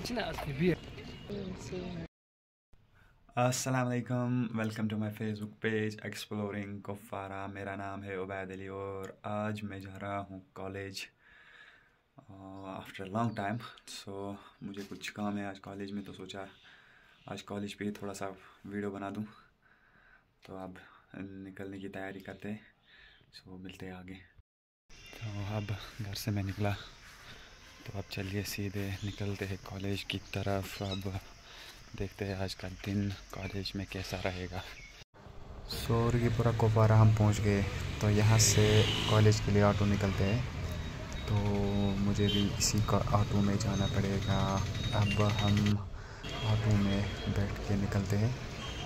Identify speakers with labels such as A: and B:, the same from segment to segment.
A: अस्सलाम वालेकुम, welcome to my Facebook page exploring Kupwara. मेरा नाम है उबैद अली और आज मैं जा रहा हूँ college after long time. So मुझे कुछ काम है आज कॉलेज में, तो सोचा आज कॉलेज पे ही थोड़ा सा वीडियो बना दूँ। तो अब निकलने की तैयारी करते हैं। सो मिलते हैं आगे। तो अब घर से मैं निकला, तो अब चलिए सीधे निकलते हैं कॉलेज की तरफ। अब देखते हैं आज का दिन कॉलेज में कैसा रहेगा। सोरगीपुरा कुपवारा हम पहुंच गए, तो यहाँ से कॉलेज के लिए ऑटो निकलते हैं। तो मुझे भी इसी का ऑटो में जाना पड़ेगा। अब हम ऑटो में बैठ के निकलते हैं।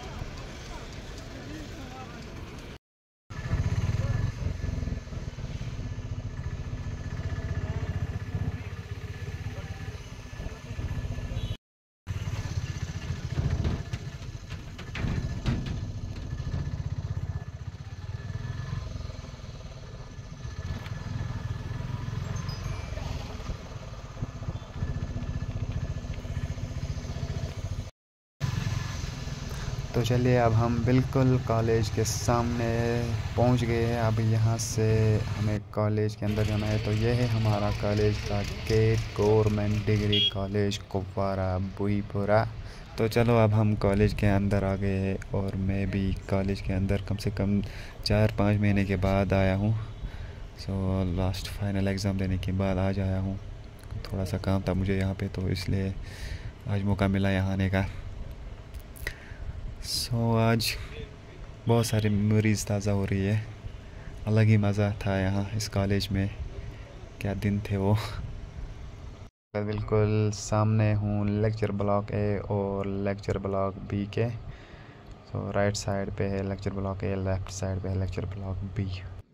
A: तो चलिए, अब हम बिल्कुल कॉलेज के सामने पहुंच गए हैं। अब यहाँ से हमें कॉलेज के अंदर जाना है। तो यह है हमारा कॉलेज का gate, government degree college Kupwara Buipura. तो चलो, अब हम कॉलेज के अंदर आ गए हैं और मैं भी कॉलेज के अंदर कम से कम 4-5 महीने के बाद आया हूँ। सो लास्ट फाइनल एग्ज़ाम देने के बाद आज आया हूँ। थोड़ा सा काम था मुझे यहाँ पे, तो इसलिए आज मौका मिला यहाँ आने का। आज बहुत सारी मेमोरीज़ ताज़ा हो रही है। अलग ही मज़ा था यहाँ इस कॉलेज में, क्या दिन थे वो। बिल्कुल सामने हूँ लेक्चर ब्लॉक ए और लेक्चर ब्लॉक बी के। राइट साइड पे है lecture block A, left side पे है लेक्चर ब्लॉक बी।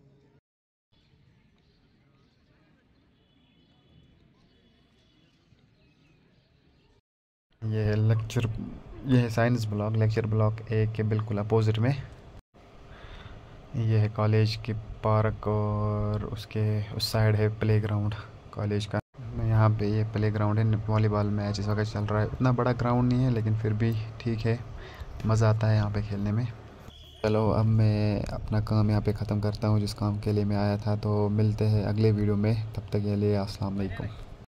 A: ये है science block, lecture block A के बिल्कुल अपोजिट में। ये है कॉलेज की पार्क और उसके उस साइड है प्लेग्राउंड कॉलेज का। यहाँ पे ये प्लेग्राउंड है, वॉलीबॉल मैच इस वक्त चल रहा है। उतना बड़ा ग्राउंड नहीं है, लेकिन फिर भी ठीक है, मज़ा आता है यहाँ पे खेलने में। चलो, अब मैं अपना काम यहाँ पे ख़त्म करता हूँ जिस काम के लिए मैं आया था। तो मिलते हैं अगले वीडियो में, तब तक के लिए अस्सलाम वालेकुम।